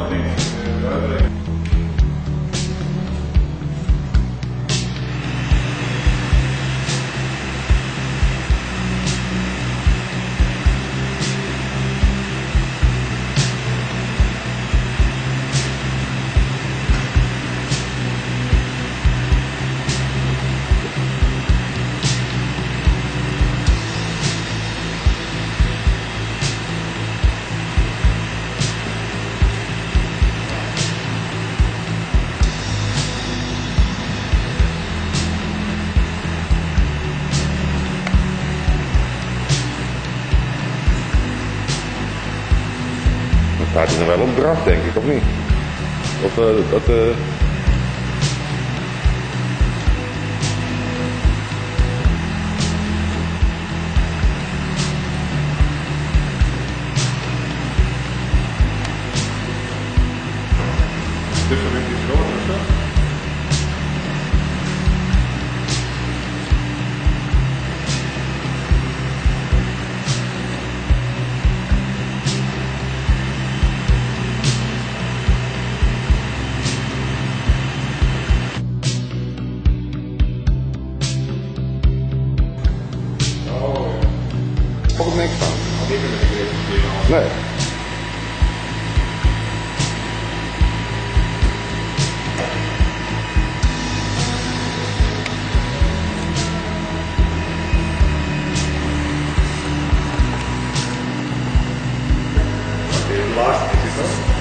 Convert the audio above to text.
Staat hij nog wel op draf, denk ik, of niet? Of dat... Dus dan heb je het rood of zo? Vond ik niks van. Ik heb het geregistreerd. Nee. De laatste is het ook.